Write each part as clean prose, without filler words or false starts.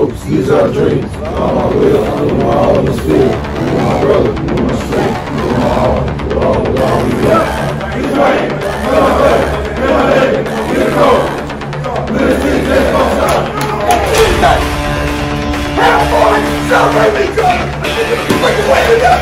hopes, these are dreams. All my will, I do my all in the field. You my brother, you my strength, you my all. With all we got. He's right. Let's go. Let's see this one stop. Half boy, celebrate me, God. Break away with that.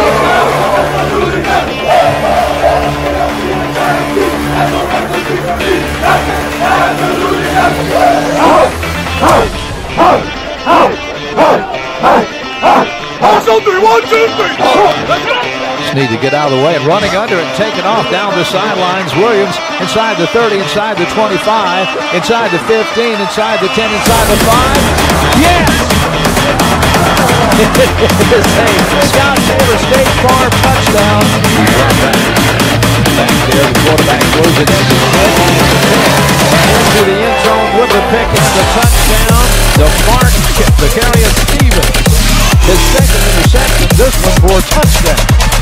Just need to get out of the way and running under it, taking off down the sidelines. Williams inside the 30, inside the 25, inside the 15, inside the 10, inside the 5. Yes! It is a Scott Taylor State Farm touchdown. Back there, the quarterback throws it into the end zone with the pick and the touchdown. The mark, the carry of Stevens. His second interception, this one for a touchdown.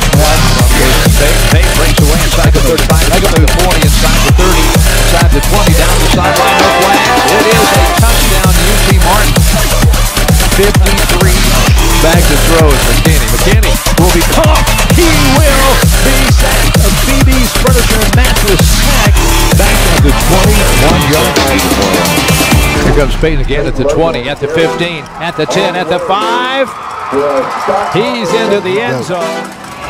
Bay breaks away inside the 35, inside the 40, inside the 30, inside the 20, down the sideline, no flags. It is a touchdown to UT Martin. 53, back to throw is McKinney. McKinney will be caught. He will be sacked. A BB's Furniture and Mattress sack back at the 21-yard line. Here comes Peyton again at the 20, at the 15, at the 10, at the 5. He's into the end zone.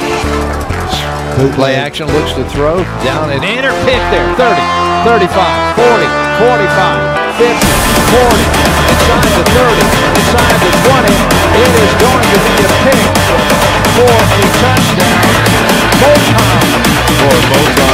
Play action, looks to throw, down and in or pick there. 30, 35, 40, 45, 50, 40, inside the 30, inside the 20. It is going to be a pick for a touchdown. Moton. For Moton,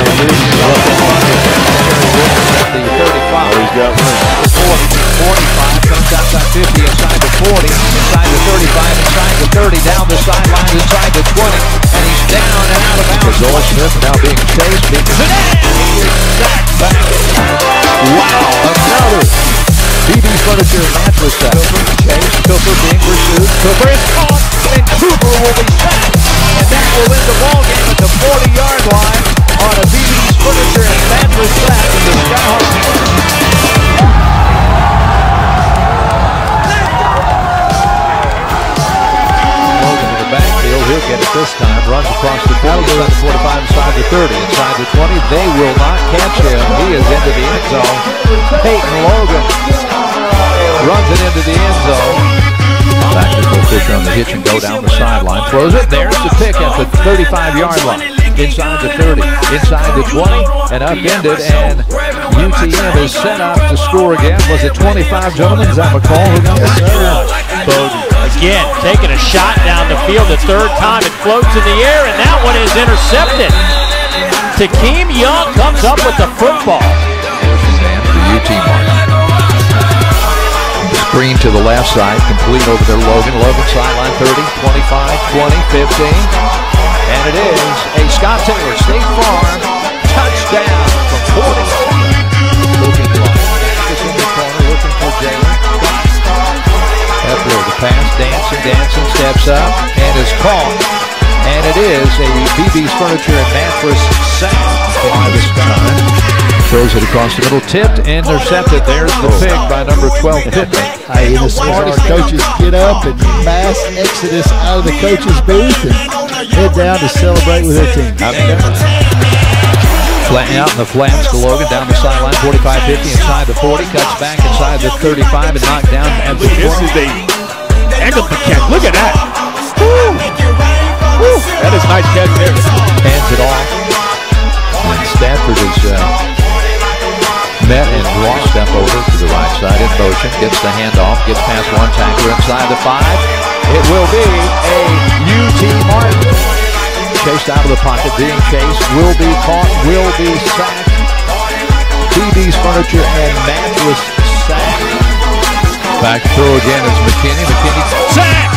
the 35. He's got 40, 45, comes outside 50, inside the 40, inside the 35, inside the 30, down the sidelines, inside the 20, and he's down and out of bounds. Joel Smith now being chased, he is sacked back. Wow, another BB's Furniture and Mattress sack. Cooper being pursued. Cooper is caught, and Cooper will be sacked, and that will end the ball game at the 40-yard line on a BB's Furniture and Mattress sack in the Skyhawks. He'll get it this time, runs across the 40, inside the 45, inside the 30, inside the 20. They will not catch him. He is into the end zone. Peyton Logan runs it into the end zone. Back to Phil Fisher on the hitch and go down the sideline. Throws it. There's the pick at the 35-yard line. Inside the 30, inside the 20, and upended, and UTM is set up to score again. Was it 25, gentlemen? Is that McCall who got the third? Bowden again taking a shot down the field the third time. It floats in the air, and that one is intercepted. Takeem Young comes up with the football. For UT Martin. Screen to the left side, complete over there. Logan sideline 30, 25, 20, 15. And it is a Scott Taylor State Farm touchdown from 40. Looking like Davis in the corner, looking for Jalen. After the pass, dancing, steps up, and is caught. And it is a BB's Furniture and Mattress sack this time. Throws it across the middle, tipped, intercepted. There's the pick by number 12, Pittman. Hey, as soon as our coaches get up and mass exodus out of the coaches' booth and head down to celebrate with their team. Flattening out in the flats to Logan, down the sideline, 45-50, inside the 40, cuts back inside the 35 and knocked down at the 20. This is a heck of a catch. Look at that. Woo. Woo. That is a nice catch there. Hands it off. And Stafford is met and draw step over to the right side in motion, gets the handoff, gets past one tackler inside the 5. It will be a UT Martin. Chased out of the pocket, being chased, will be caught, will be sacked. BB's Furniture and Mattress sack. Back throw again is McKinney. McKinney sack!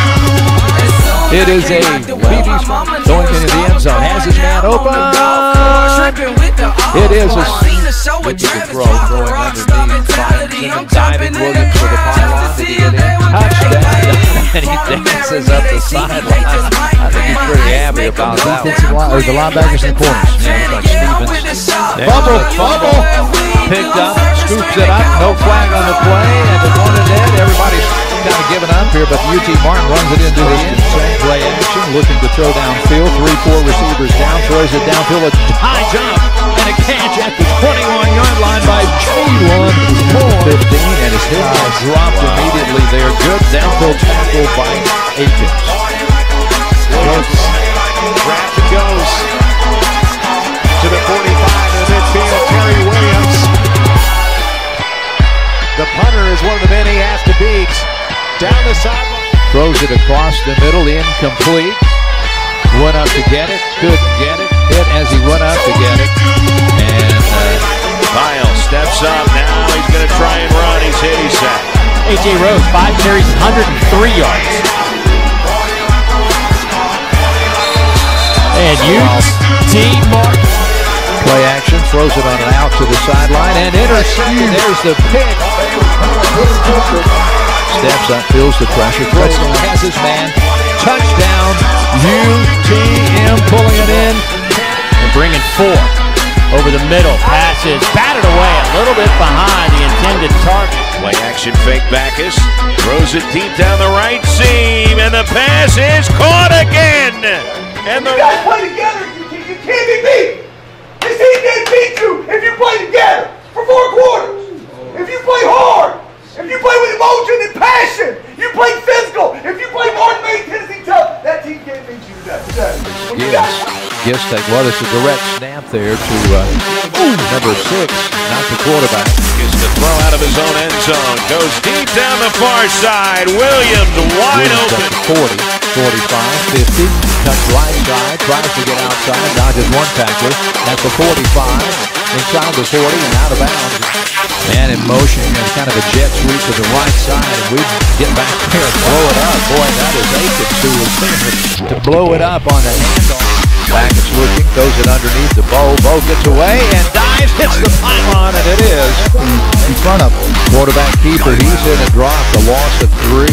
It is a BB's going into the end zone. Has his man open. It is a throw, throwing underneath. Finds diving Williams for the pylon to get in. Touchdown. And he dances up the sideline. I think he's pretty happy about that one. The linebackers in the corners. Yeah, like Stevens. Bubble. Picked up, scoops it up. No flag on the play. And the one and dead. Everybody's got here, but UT Martin runs it into the end zone. Play action, looking to throw downfield. 3-4 receivers down, throws it downfield. A high jump and a catch at the 21-yard line by Jalen Moore. 15, and his hit dropped immediately there. Good downfield tackle by Akins. Grabs and goes to the 45 in the midfield. Terry Williams. The punter is one of the men he has to beat. Down the sideline. Throws it across the middle, incomplete. Went up to get it, couldn't get it. Hit as he went up to get it. And Kyle steps up now. He's going to try and run. He's hit, he's sacked. A.J. Rose, 5 carries, 103 yards. And UT Martin. play action, throws it on an out to the sideline, and intercepted. There's the pick. Steps up, feels the pressure, has his man. Touchdown, UTM pulling it in. They're bringing 4 over the middle. Passes, batted away a little bit behind the intended target. Play action fake Backus. Throws it deep down the right seam, and the pass is caught again. And the you guys play together. You can't be beat. This team can't beat you if you play together for 4 quarters. If you play hard, if you play with emotion and passion, you play physical. If you play Martin made Tennessee tough, that team can't beat you today. Yes, well, it's a direct snap there to number 6, not the quarterback. Gets the throw out of his own end zone. Goes deep down the far side. Williams wide open. 40, 45, 50. Cuts right side. Tries to get outside. Dodges one tackler at the 45. Inside the 40 and out of bounds. Man in motion. It's kind of a jet sweep to the right side. And we get back there and blow it up. Boy, that is Akins who was there to blow it up on the handoff. Backus looking, throws it underneath the bow. Bow gets away and dives, hits the pylon, and it is in front of him. Quarterback keeper, he's in a drop, the loss of 3.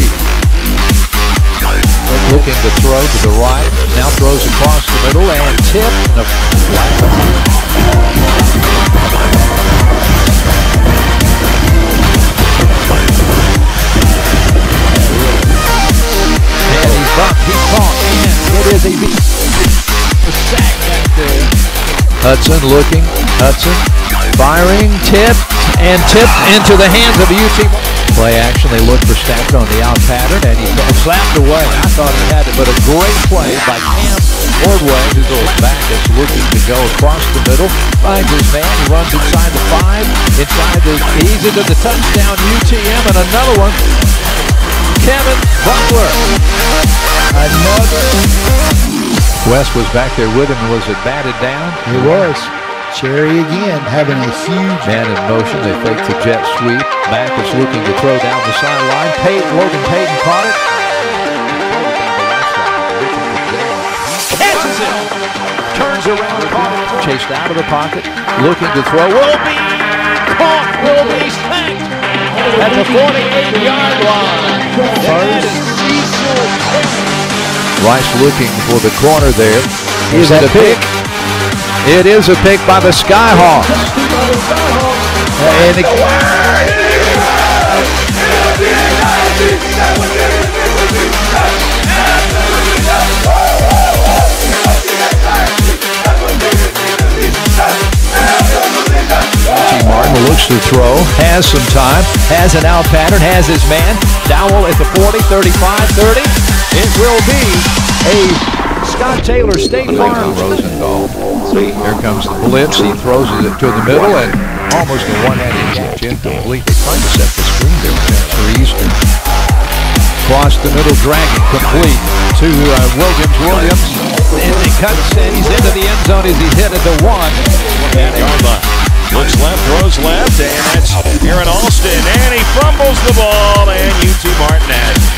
Looking to throw to the right, now throws across the middle and tipped. And he's bumped, he's caught, and it is a beat. Sack back there. Hudson looking, Hudson firing, tipped into the hands of UT. Play action, they look for Stafford on the out pattern, and he slapped away. I thought he had it, but a great play by Cam Ordway, who goes back, is looking to go across the middle, finds his man, he runs inside the 5, he's into the touchdown, UTM, and another one. Kevin Butler. West was back there with him. Was it batted down? It was. Cherry again, having a huge man in motion. They fake the jet sweep. Backus looking to throw down the sideline. Logan Payton caught it. Catches it. Turns around, caught it. Chased out of the pocket. Looking to throw. Will be caught. Will be sacked at the 48-yard line. Rice looking for the corner there. Is it a pick? It is a pick by the Skyhawks. And Martin looks to throw, has some time, has an out pattern, has his man. Dowell at the 40, 35, 30. It will be a Scott Taylor State Farm. Rosendahl. See, here comes the blitz. He throws it to the middle and almost a one-handed catch, incomplete. They tried to set the screen there for Eastern. Across the middle, dragging, complete to Williams. And he cuts and he's into the end zone as he hit at the 1. And looks left, throws left, and that's Aaron Alston, and he fumbles the ball, and UT Martin has it.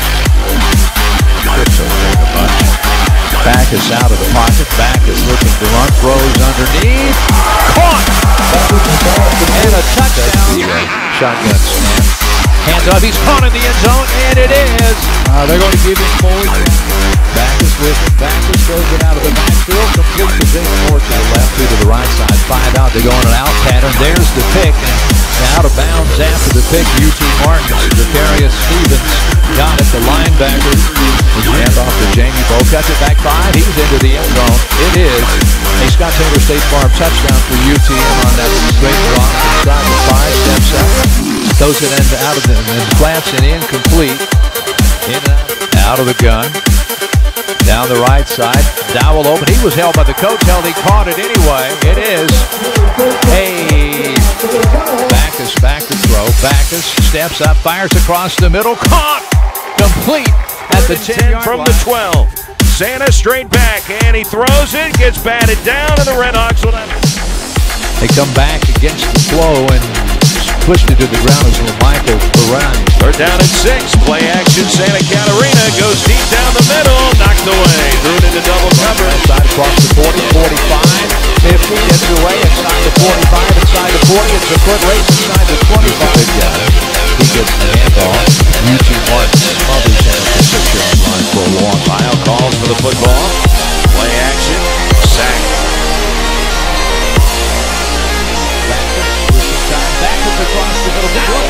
Backus out of the pocket. Backus looking to run, throws underneath. Caught! And a touchdown. Shotgun snap. Hands up, he's caught in the end zone, and it is. They're going to give him forward. Backus with him. Backus throws it out of the backfield. Complete to Jake Moore to the left, 2 to the right side. 5 out. They go on an out pattern. There's the pick. And out of bounds after the pick, UT Martin. Darius Stevens got it. The line linebacker. Hand off to Jamie Bowe. Cuts it back 5. He's into the end zone. It is a Scott Taylor State Farm touchdown for UTM on that straight block. Inside the 5, steps up. Throws it out of the flats and incomplete. In and out of the gun. Down the right side. Dowell open. He was held by the coach. He caught it anyway. It is a Backus back to throw. Backus steps up, fires across the middle. Caught! Complete at the 10 from line. the 12. Santa straight back, and he throws it, gets batted down, and the Redhawks will have it. They come back against the flow and pushed it to the ground as Michael Perrin. They're down at 6. Play action. Santa Catarina goes deep down the middle, knocked away, threw it into double cover. Outside across the 40, 45, 50, gets away inside the 45, inside the 40. It's a foot race inside the 25. He gets the handoff. UT Martin smothers him at the 6-yard line for a long. Lyle calls for the football. Play action. Sack. Backus across the middle.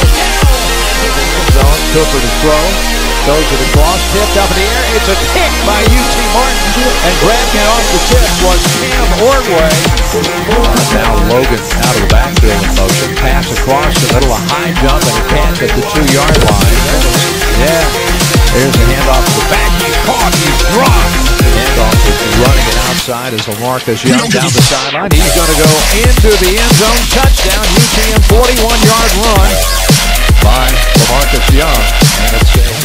Zone. Cooper to throw. Throws it across. Tipped up in the air. It's a kick by UT Martin. And grabbing off the tip was Cam Ordway. Now Logan out of the backfield in motion. Pass across the middle. A high jump and a catch at the 2-yard line. Yeah. There's a handoff to the back. He's caught. He's dropped. Handoff is running it outside as LaMarcus Young down the sideline. He's going to go into the end zone. Touchdown. UTM 41-yard run by LaMarcus Young. And it's